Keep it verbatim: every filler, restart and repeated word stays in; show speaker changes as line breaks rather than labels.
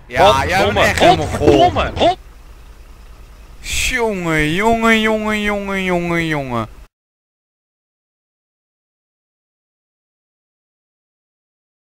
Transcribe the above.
Ja, jij bent echt helemaal goor.
Godverdomme, rot!
Jongen, jongen, jongen, jongen, jongen, jongen.